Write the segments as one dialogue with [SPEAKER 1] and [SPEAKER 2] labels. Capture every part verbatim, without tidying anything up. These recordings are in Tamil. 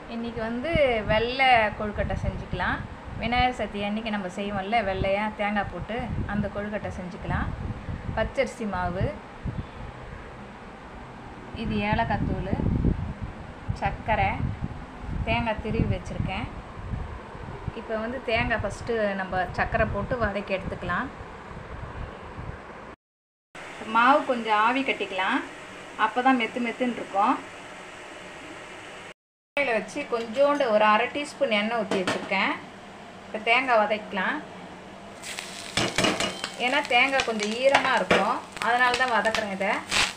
[SPEAKER 1] இன்றைக்கி வந்து வெள்ளை கொழுக்கட்டை செஞ்சுக்கலாம். விநாயகர் சதுர்த்தி அன்றைக்கி நம்ம செய்வோம்ல வெள்ளையாக தேங்காய் போட்டு அந்த கொழுக்கட்டை செஞ்சுக்கலாம். பச்சரிசி மாவு, இது ஏலக்காய் தூள், சர்க்கரை, தேங்காய் திருவி வச்சுருக்கேன். இப்போ வந்து தேங்காய் ஃபஸ்ட்டு நம்ம சர்க்கரை போட்டு வதக்கி எடுத்துக்கலாம். மாவு கொஞ்சம் ஆவி கட்டிக்கலாம், அப்போ தான் மெத்து மெத்துன்னு இருக்கும். எண்ணெயில் வச்சு கொஞ்சோண்டு ஒரு அரை டீஸ்பூன் எண்ணெய் ஊற்றி வச்சுருக்கேன். இப்போ தேங்காய் வதக்கலாம். ஏன்னா தேங்காய் கொஞ்சம் ஈரமாக இருக்கும், அதனால தான் வதக்குறேன் இதை.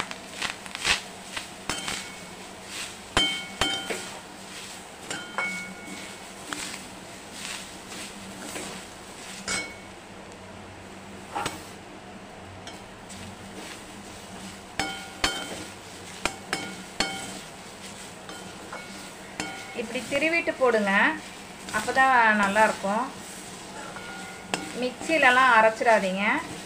[SPEAKER 1] இப்படி திருவிட்டு போடுங்க, அப்போ தான் நல்லாயிருக்கும். மிக்சிலலாம் அரைச்சிடாதீங்க.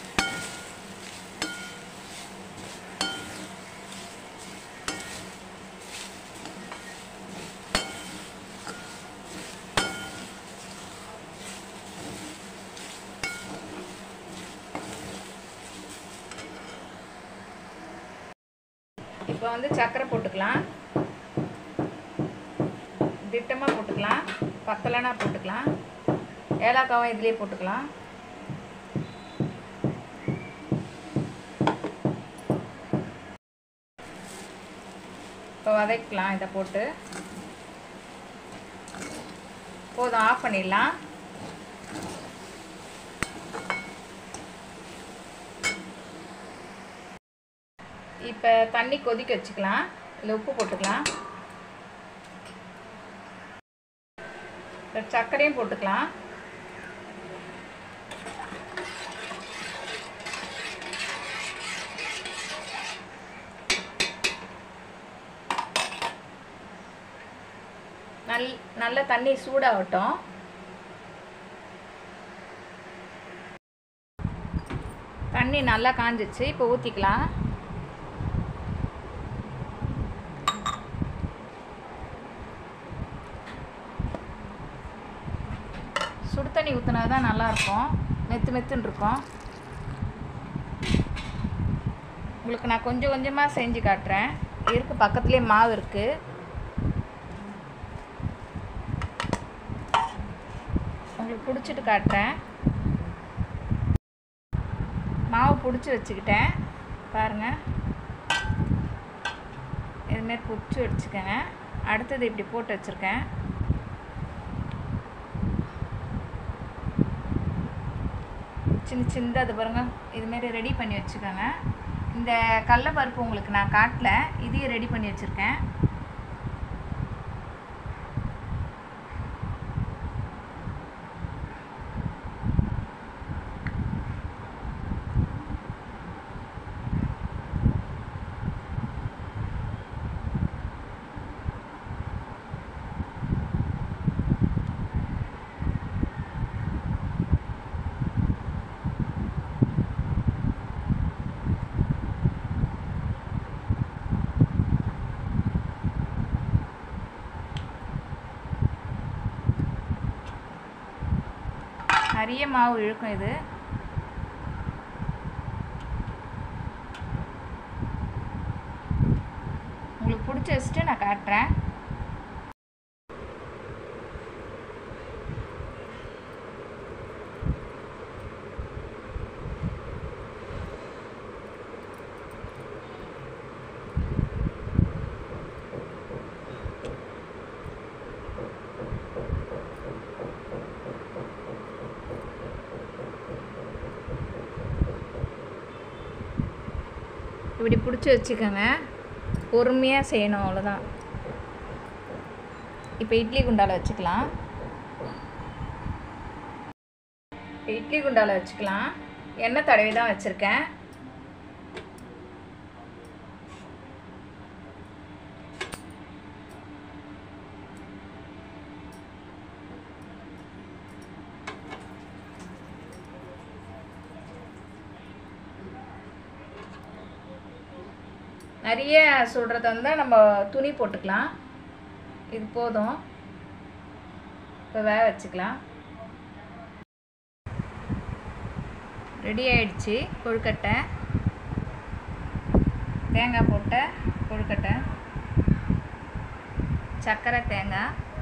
[SPEAKER 1] இப்போ வந்து சர்க்கரை போட்டுக்கலாம். திட்டமாக போட்டுக்கலாம், பத்தலைனா போட்டுக்கலாம். ஏலக்காவும் இதுலேயே போட்டுக்கலாம். இப்போ வதக்கலாம். இதை போட்டு போதும், ஆஃப் பண்ணிடலாம். இப்போ தண்ணி கொதிக்க வச்சுக்கலாம். இல்லை உப்பு போட்டுக்கலாம். சர்க்கரையும் போட்டுக்கலாம். நல் நல்ல தண்ணி சூடாகட்டும். தண்ணி நல்லா காஞ்சிச்சு, இப்போ ஊற்றிக்கலாம். சுடு தண்ணி ஊற்றினா தான் நல்லாயிருக்கும், மெத்து மெத்துன்னு இருக்கும். உங்களுக்கு நான் கொஞ்சம் கொஞ்சமாக செஞ்சு காட்டுறேன். இருக்குது, பக்கத்துலேயே மாவு இருக்குது. உங்களுக்கு பிடிச்சிட்டு காட்டுறேன். மாவு பிடிச்சி வச்சுக்கிட்டேன் பாருங்கள். இதுமாரி பிடிச்சி வச்சுக்கோங்க. அடுத்தது இப்படி போட்டு வச்சுருக்கேன். சின்ன சின்னதாக அது பாருங்கள், இதுமாரி ரெடி பண்ணி வச்சுக்கோங்க. இந்த கடலைப்பருப்பு உங்களுக்கு நான் காட்டல, இதையும் ரெடி பண்ணி வச்சுருக்கேன். நிறைய மாவு இழுக்கும் இது. உங்களுக்கு பிடிச்ச வச்சுட்டு நான் காட்டுறேன். இப்படி பிடிச்சி வச்சுக்கோங்க, பொறுமையாக செய்யணும், அவ்வளோதான். இப்போ இட்லி குண்டால வச்சுக்கலாம். இட்லி குண்டால வச்சுக்கலாம். எண்ணெய் தடவி தான் வச்சுருக்கேன். நிறைய சுடுறதா இருந்தால் நம்ம துணி போட்டுக்கலாம். இது போதும். இப்போ வேக வச்சுக்கலாம். ரெடி ஆயிடுச்சு கொழுக்கட்டை. தேங்காய் போட்ட கொழுக்கட்டை, சர்க்கரை தேங்காய்